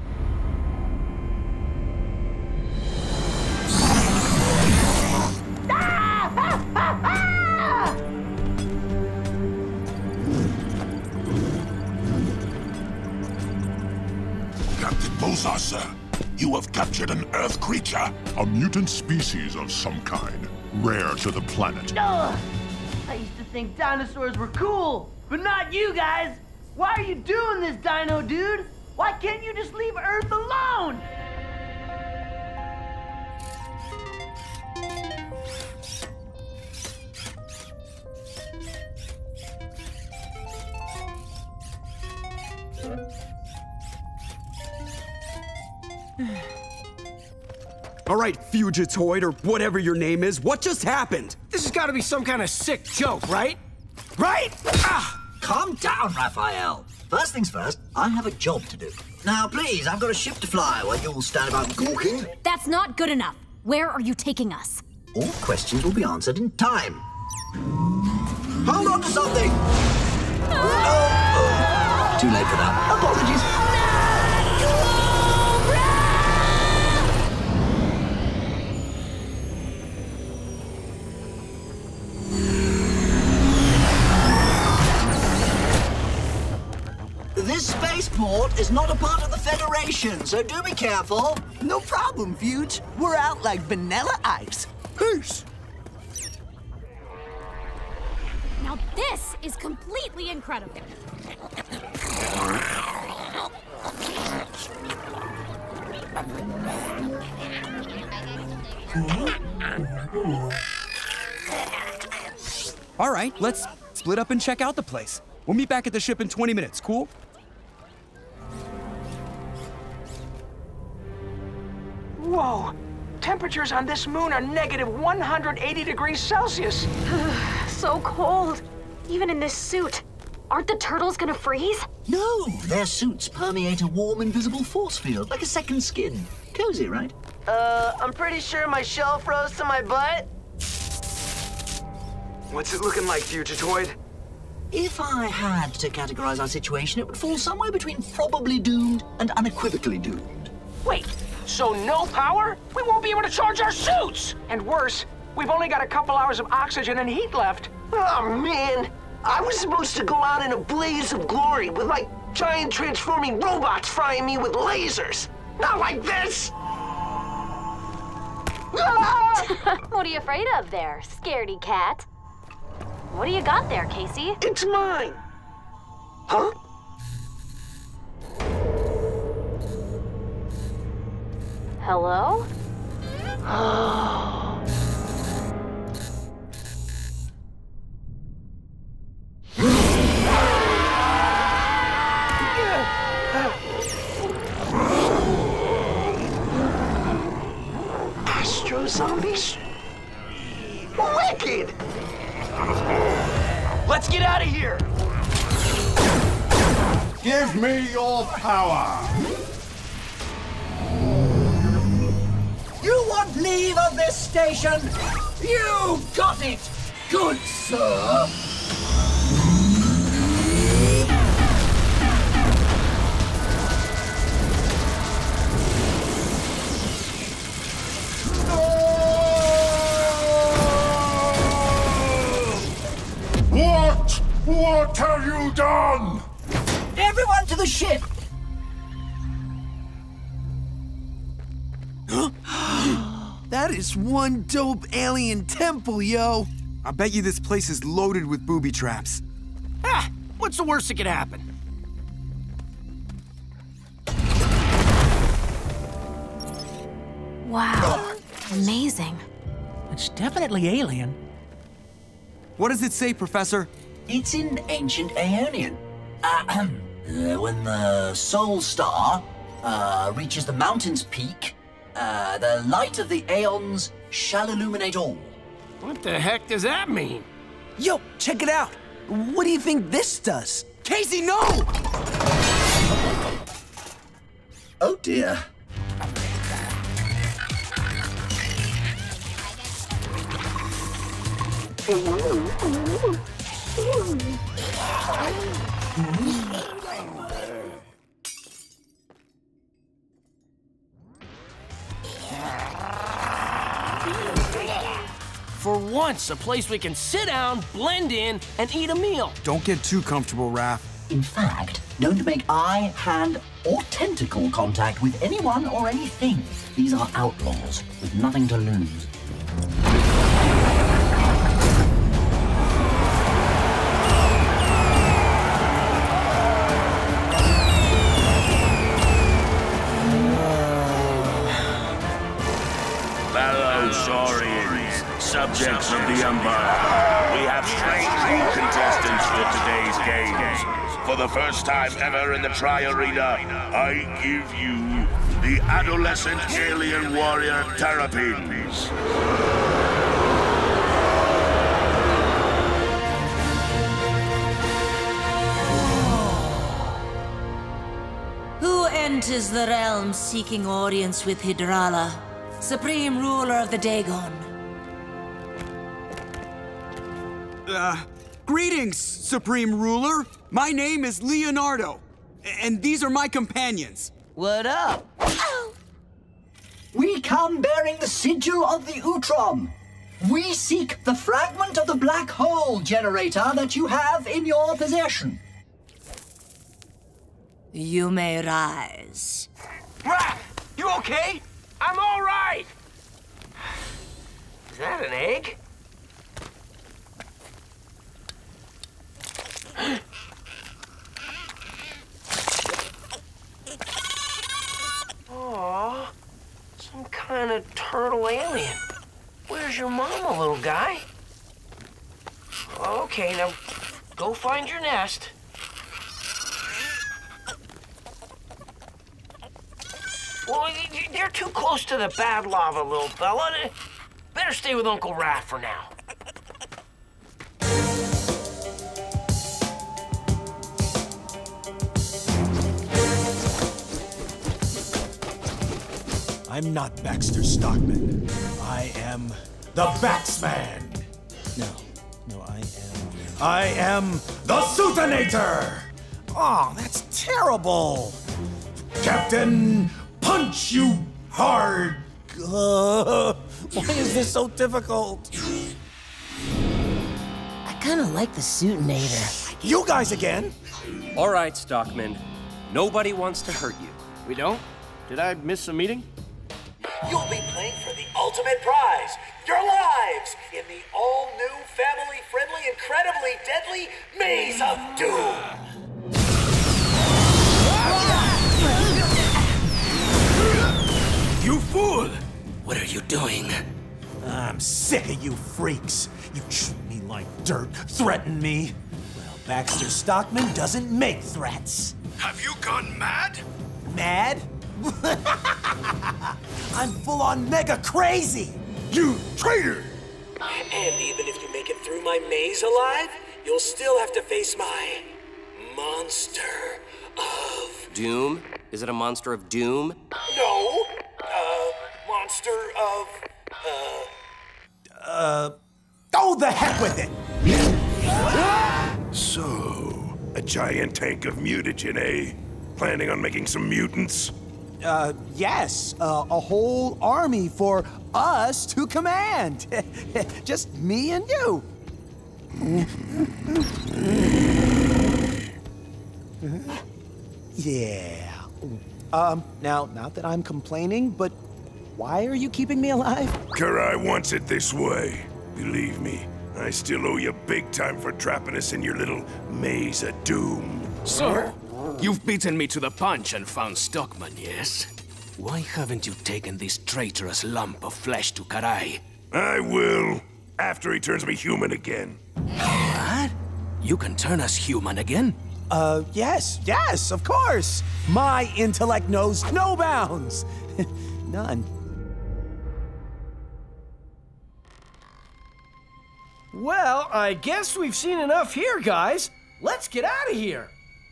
Captain Bozar, sir. You have captured an Earth creature. A mutant species of some kind. Rare to the planet. Ugh! I used to think dinosaurs were cool, but not you guys! Why are you doing this, Dino Dude? Why can't you just leave Earth alone? All right, Fugitoid, or whatever your name is, what just happened? This has got to be some kind of sick joke, right? Right? Ah! Calm down, Raphael. First things first, I have a job to do. Now, please, I've got a ship to fly while you all stand about gawking. That's not good enough. Where are you taking us? All questions will be answered in time. Hold on to something! Oh, oh. Too late for that. Apologies. This spaceport is not a part of the Federation, so do be careful. No problem, Fuge. We're out like vanilla ice. Peace! Now this is completely incredible. All right, let's split up and check out the place. We'll meet back at the ship in twenty minutes, cool? Whoa! Temperatures on this moon are negative one hundred eighty degrees Celsius. So cold. Even in this suit. Aren't the turtles gonna freeze? No, their suits permeate a warm, invisible force field, like a second skin. Cozy, right? Uh, I'm pretty sure my shell froze to my butt. What's it looking like, Fugitoid? If I had to categorize our situation, it would fall somewhere between probably doomed and unequivocally doomed. Wait, so no power? We won't be able to charge our suits! And worse, we've only got a couple hours of oxygen and heat left. Oh, man. I was supposed to go out in a blaze of glory with, like, giant transforming robots frying me with lasers. Not like this! Ah! What are you afraid of there, scaredy cat? What do you got there, Casey? It's mine! Huh? Hello? Astro zombies? Wicked! Let's get out of here! Give me your power! You want leave of this station? You got it, good sir! What? What have you done? Everyone to the ship! That is one dope alien temple, yo! I bet you this place is loaded with booby traps. Ah! What's the worst that could happen? Wow. Amazing. It's definitely alien. What does it say, Professor? It's in ancient Aeonian. Ahem. Uh, when the Soul Star uh, reaches the mountain's peak, uh, the light of the Aeons shall illuminate all. What the heck does that mean? Yo, check it out! What do you think this does? Casey, no! Oh dear. For once, a place we can sit down, blend in, and eat a meal. Don't get too comfortable, Raph. In fact, don't make eye, hand, or tentacle contact with anyone or anything. These are outlaws with nothing to lose. Fellow Saurians, subjects of the Empire, we have strange new contestants for today's games. For the first time ever in the Tri-Arena, I give you the adolescent alien warrior Terrapins. Who enters the realm seeking audience with Hydrala, supreme ruler of the Dagon? Uh, greetings, Supreme Ruler. My name is Leonardo, and these are my companions. What up? We come bearing the sigil of the Utrom. We seek the fragment of the black hole generator that you have in your possession. You may rise. Raph, you okay? I'm all right. Is that an egg? Aw, some kind of turtle alien. Where's your mama, little guy? Okay, now go find your nest. Well, you're too close to the bad lava, little fella. Better stay with Uncle Raph for now. I'm not Baxter Stockman. I am the Baxman. No, no, I am... I am the Suitinator! Oh, that's terrible! Captain punch you hard. Uh, why is this so difficult? I kind of like the Suitinator. You guys again? All right, Stockman. Nobody wants to hurt you. We don't? Did I miss a meeting? You'll be playing for the ultimate prize, your lives, in the all-new, family-friendly, incredibly deadly Maze of Doom. You fool! What are you doing? I'm sick of you freaks. You treat me like dirt, threaten me. Well, Baxter Stockman doesn't make threats. Have you gone mad? Mad? I'm full-on mega crazy! You traitor! And even if you make it through my maze alive, you'll still have to face my monster of... Doom? Is it a monster of doom? No! Uh, monster of... Uh... Uh... Oh, the heck with it! So, a giant tank of mutagen, eh? Planning on making some mutants? Uh, yes. Uh, a whole army for us to command. Just me and you. Yeah. Um, now, not that I'm complaining, but why are you keeping me alive? Karai wants it this way. Believe me, I still owe you big time for trapping us in your little maze of doom. Sir, you've beaten me to the punch and found Stockman, yes? Why haven't you taken this traitorous lump of flesh to Karai? I will, after he turns me human again. What? You can turn us human again? Uh, yes, yes, of course. My intellect knows no bounds. None. Well, I guess we've seen enough here, guys. Let's get out of here.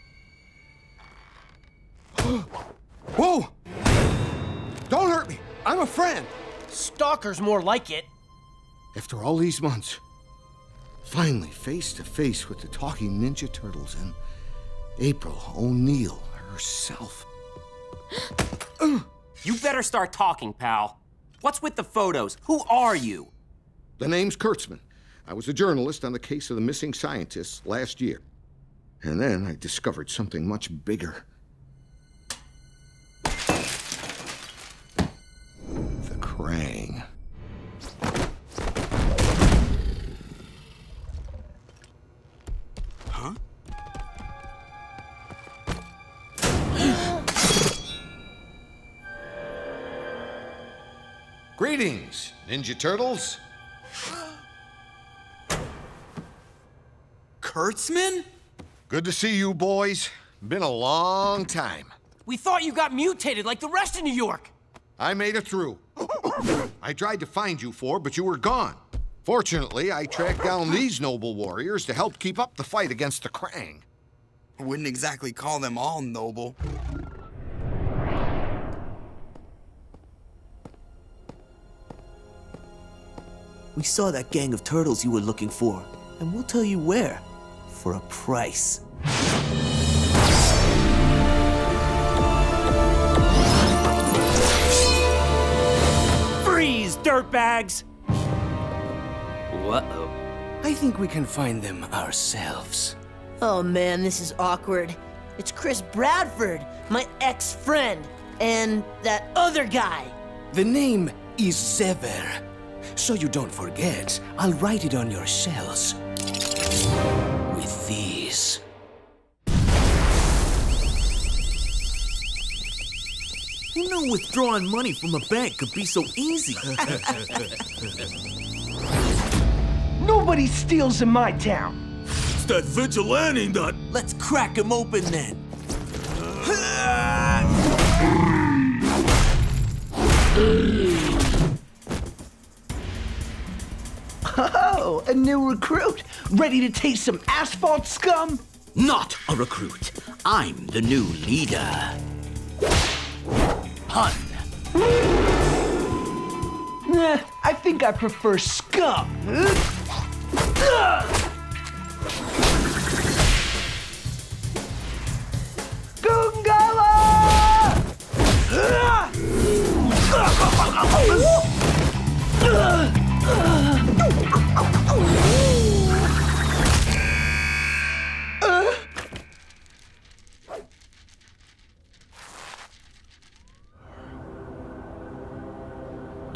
Whoa! Don't hurt me. I'm a friend. Stalker's more like it. After all these months, finally face to face with the talking Ninja Turtles and April O'Neil herself. You better start talking, pal. What's with the photos? Who are you? The name's Kurtzman. I was a journalist on the case of the missing scientists last year. And then I discovered something much bigger. The Krang. Huh? Greetings, Ninja Turtles. Kurtzman? Good to see you, boys. Been a long time. We thought you got mutated like the rest of New York. I made it through. I tried to find you four, but you were gone. Fortunately, I tracked down these noble warriors to help keep up the fight against the Krang. I wouldn't exactly call them all noble. We saw that gang of turtles you were looking for, and we'll tell you where, for a price. Freeze, dirtbags! Whoa. I think we can find them ourselves. Oh man, this is awkward. It's Chris Bradford, my ex-friend, and that other guy. The name is Sever. So you don't forget, I'll write it on your shells. With these. Who knew withdrawing money from a bank could be so easy? Nobody steals in my town. It's that vigilante nut. Let's crack him open then. Oh, a new recruit? Ready to taste some asphalt scum? Not a recruit. I'm the new leader. Hun. Nah, I think I prefer scum. Gungala!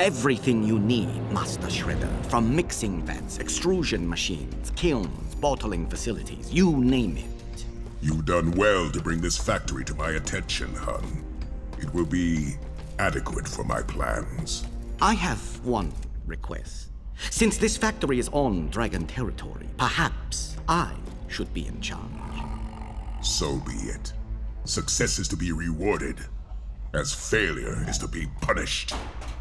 everything you need, Master Shredder. From mixing vats, extrusion machines, kilns, bottling facilities, you name it. You've done well to bring this factory to my attention, Hun. It will be adequate for my plans. I have one request. Since this factory is on Dragon territory, perhaps I should be in charge. So be it. Success is to be rewarded, as failure is to be punished.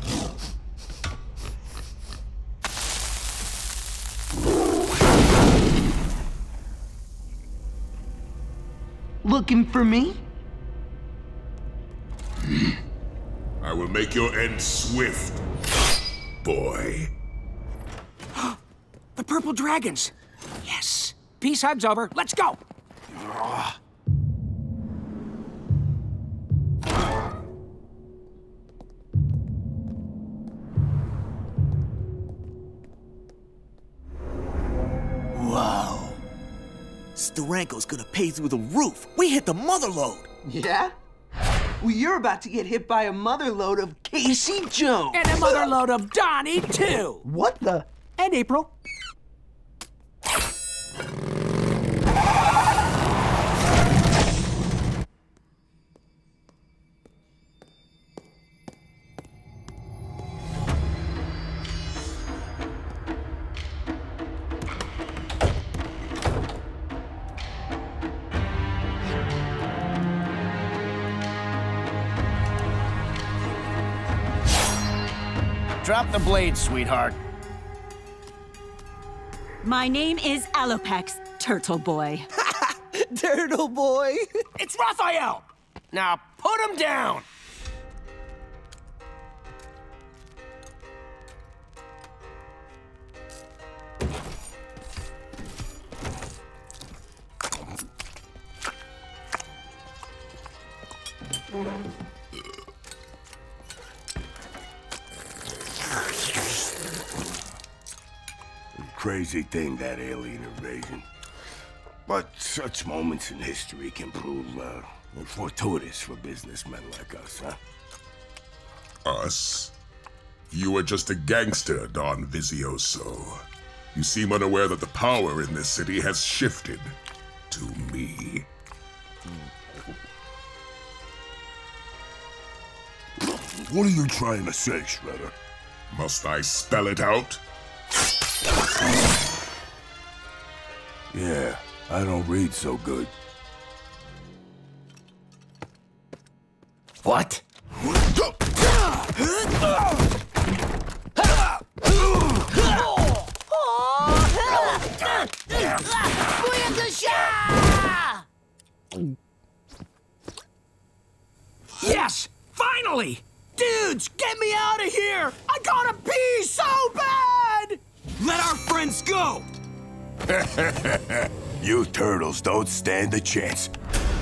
Looking for me? I will make your end swift, boy. The purple dragons! Yes! Peace hugs over. Let's go! Wow. Steranko's gonna pay through the roof. We hit the mother load. Yeah? Well, you're about to get hit by a mother load of Casey Jones. And a mother load of Donnie, too! What the? And April. Drop the blade, sweetheart. My name is Alopex, Turtle Boy. Turtle Boy? It's Raphael! Now put him down! Crazy thing, that alien invasion. But such moments in history can prove uh, fortuitous for businessmen like us, huh? Us? You are just a gangster, Don Vizioso. You seem unaware that the power in this city has shifted to me. What are you trying to say, Shredder? Must I spell it out? Yeah, I don't read so good. What? Yes! Finally! Dudes, get me out of here! I gotta pee so bad! Let our friends go! You turtles don't stand a chance.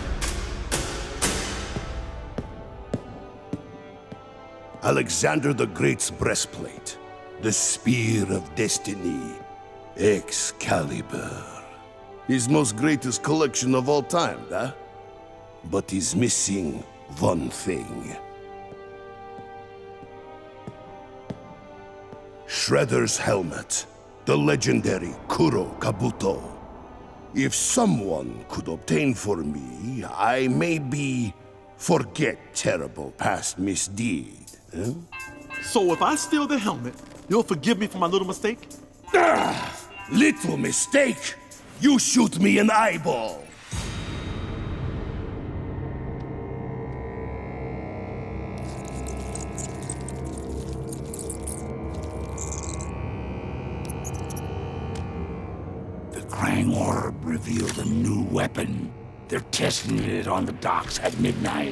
Alexander the Great's breastplate. The Spear of Destiny. Excalibur. His most greatest collection of all time, huh? But he's missing one thing. Shredder's helmet. The legendary Kuro Kabuto. If someone could obtain for me, I maybe forget terrible past misdeed. Huh? So if I steal the helmet, you'll forgive me for my little mistake? Ah, little mistake? You shoot me an eyeball. Krang Orb revealed a new weapon. They're testing it on the docks at midnight.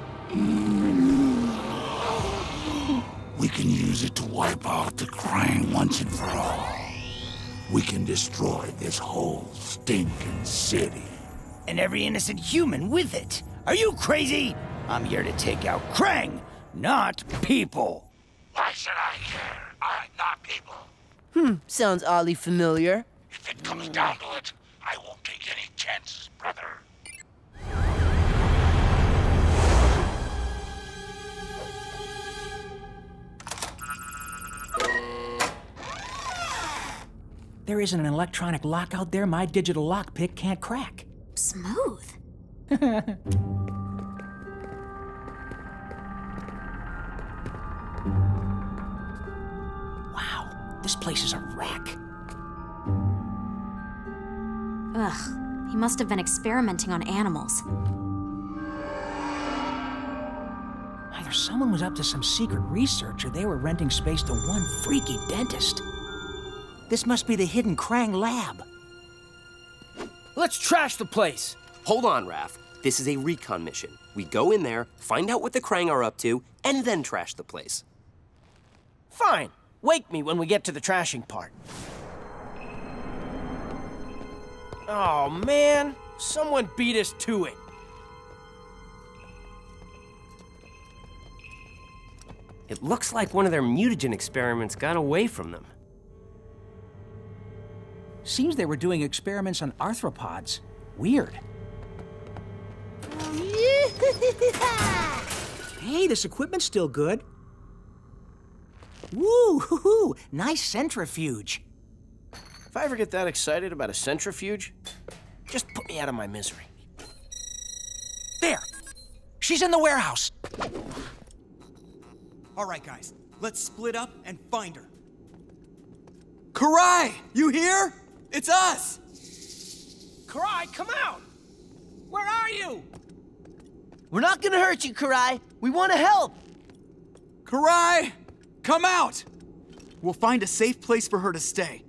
We can use it to wipe out the Krang once and for all. We can destroy this whole stinking city. And every innocent human with it. Are you crazy? I'm here to take out Krang, not people. Why should I care? I'm not people. Hmm, sounds oddly familiar. If it comes down to it, I won't take any chances, brother. There isn't an electronic lock out there my digital lockpick can't crack. Smooth. Wow, this place is a wreck. Ugh, he must have been experimenting on animals. Either someone was up to some secret research or they were renting space to one freaky dentist. This must be the hidden Krang lab. Let's trash the place. Hold on, Raph. This is a recon mission. We go in there, find out what the Krang are up to, and then trash the place. Fine. Wake me when we get to the trashing part. Oh, man. Someone beat us to it. It looks like one of their mutagen experiments got away from them. Seems they were doing experiments on arthropods. Weird. Hey, this equipment's still good. Woo, hoo, hoo, nice centrifuge. If I ever get that excited about a centrifuge, just put me out of my misery. There! She's in the warehouse. All right, guys, let's split up and find her. Karai, you here? It's us! Karai, come out! Where are you? We're not gonna hurt you, Karai. We want to help. Karai, come out! We'll find a safe place for her to stay.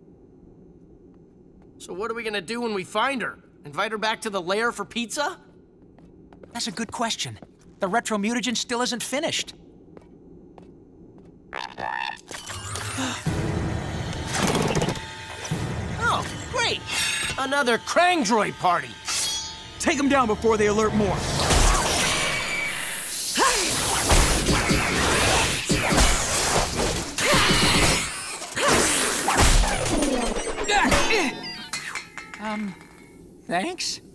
So what are we gonna do when we find her? Invite her back to the lair for pizza? That's a good question. The retro mutagen still isn't finished. Oh, great! Another Krang droid party! Take them down before they alert more. Um, thanks?